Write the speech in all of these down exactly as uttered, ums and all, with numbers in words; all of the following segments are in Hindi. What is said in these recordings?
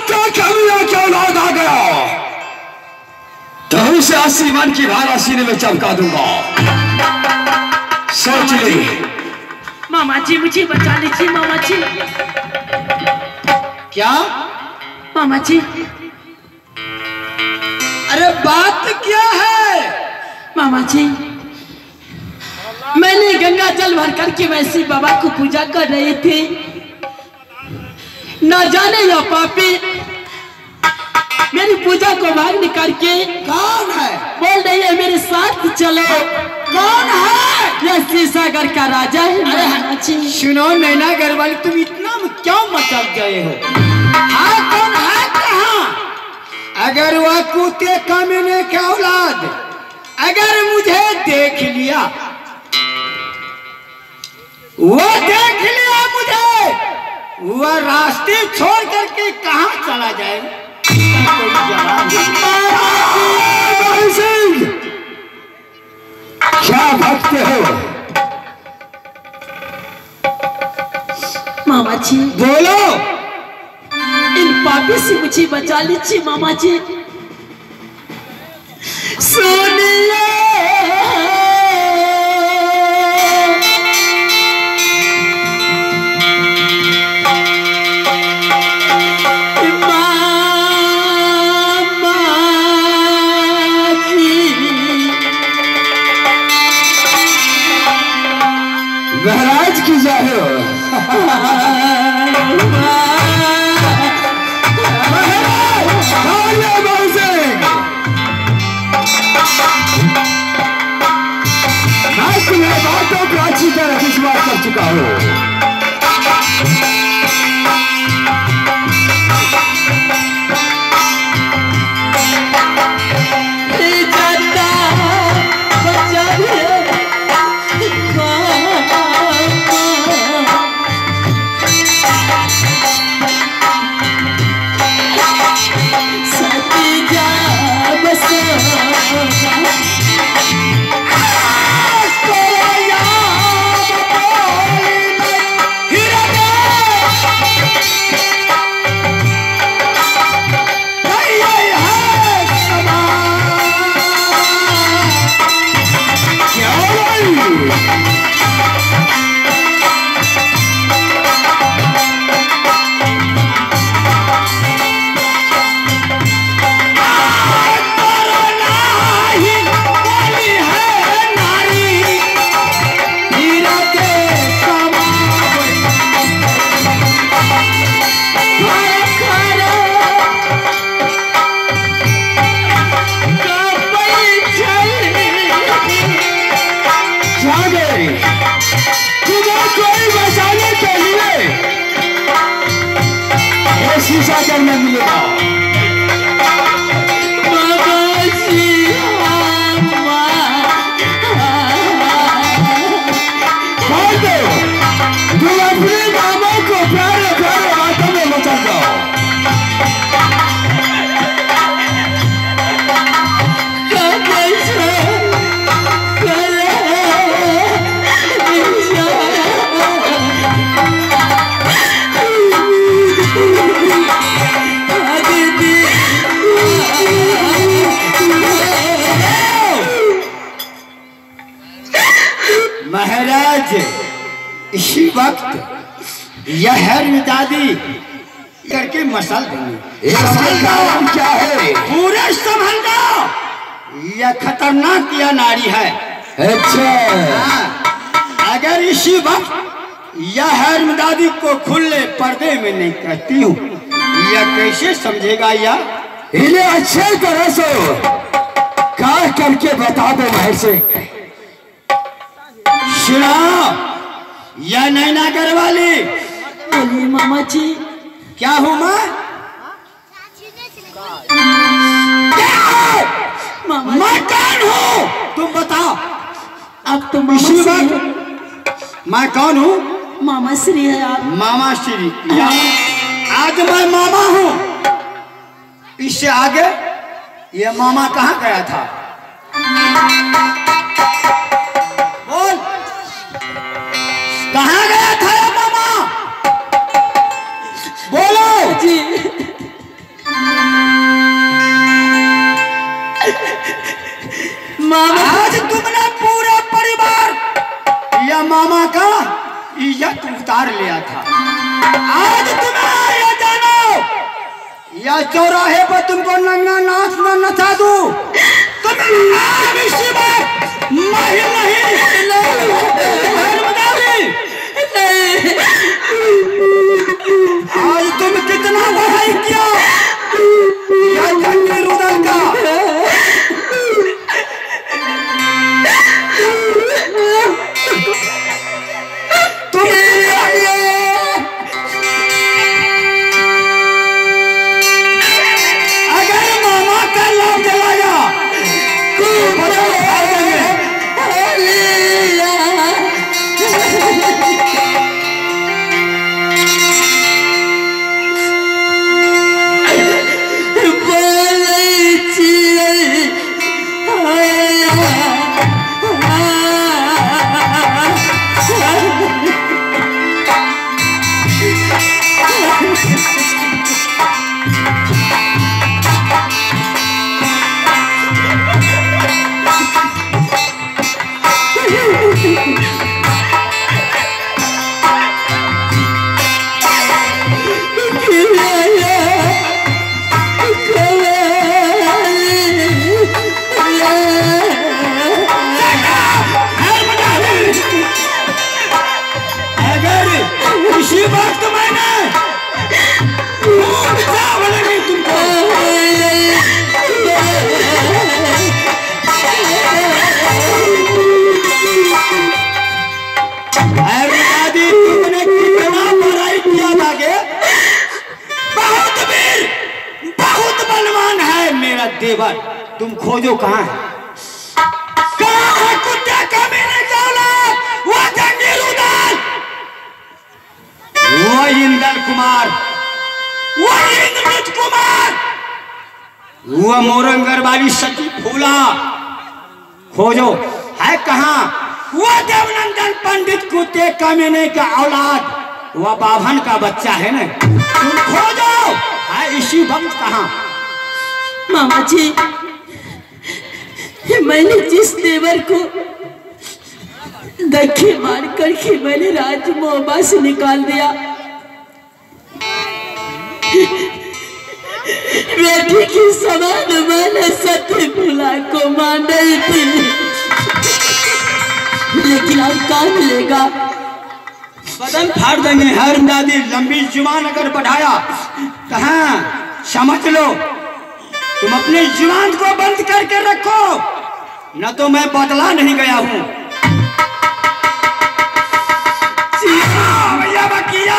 का कमिया क्या औलाद आ गया तो उसे अस्सी मन की भाला सीने में चमका दूंगा। सोच ले। मामा जी मुझे बचा लीजिए मामा जी। क्या मामा जी? अरे बात क्या है मामा जी? मैंने गंगा जल भर करके वैसे बाबा को पूजा कर रही थी, न जाने यह पापी मेरी पूजा को भंग करके कौन है बोल रही है मेरे साथ चलो। कौन है? यह शीशागढ़ का राजा है मामा जी। सुनो नैना गरवाली, तुम इतना क्यों मचल गए हो? हाँ कौन है कहाँ? अगर वह कुत्ते कमीने के औलाद अगर मुझे देख लिया, वो देख लिया मुझे, वह रास्ते छोड़ करके कहाँ चला जाए? क्या भक्ते हो? मामा जी बोलो। इन पापी से मुझे बचा लीजिए मामा जी। सुनिए महाराज की जाए हो। मैं तुम्हें बातों पर अच्छी तरह विश्वास कर चुका हूँ। शीशागढ़ में मिलेगा। तुम अपने मामा को प्यारे प्यारे हाथों में मचा जाओ। महाराज इसी वक्त यह है दादी करके मसल देंगे। इसका क्या है? पूरे समझना यह खतरनाक यह नारी है। अच्छा हाँ, अगर इसी वक्त यह है दादी को खुले पर्दे में नहीं कहती हूँ, यह कैसे समझेगा? यह इन्हें अच्छे तरह से काट करके बता दो महर से। सुनो यह नैना गरवाली। बोलिए मामा जी। क्या हूँ मैं? मामा मैं कौन हूँ तुम बताओ। अब तो मामा इसी श्री वक्त मैं कौन हूँ? मामा श्री है आप। मामा श्री। आज मैं मामा हूँ, इससे आगे ये मामा कहाँ गया था? बोल कहाँ गया था ये मामा? बोलो जी या चौराहे पर तुमको नंगा नाच न नचा दूं? तुम इसी बात माहिर नहीं आज तुम कितना बढ़ाई किया या झंडी रुदल का? तुम अगर मामा का लाभ दिलाया इसी वक्त मैंने तुमको दादी तुमने कितना बुराई किया लागे? बहुत वीर बहुत बलवान है मेरा देवर। तुम खोजो कहाँ है? कहाँ है कुत्ते का मेरे औलाद? वो झंडी रुदल, वो इंद्र कुमार, वो इंद्रजीत कुमार, वो मोरंगर वाली सती फूला। खोजो है कहाँ? वो देवनंदन पंडित कुत्ते कमीने का औलाद, वो बाभन का बच्चा है ना। तुम खोजो है इसी वक्त कहाँ? मामा जी, मैंने जिस देवर को धक्के मार करके मैंने राजमोहबा से निकाल दिया, बेटी की समान मैंने सती फूला को मान नहीं थी, लेकिन अब कहाँ मिलेगा? बदन फाड़ देंगे हर दादी। लंबी जुबान अगर बढ़ाया तो हाँ समझ लो, तुम अपनी जुबान को बंद करके रखो, न तो मैं बदला नहीं गया हूँ। भैया बकिया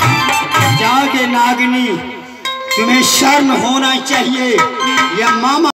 नागिनी, तुम्हें शर्म होना चाहिए। यह मामा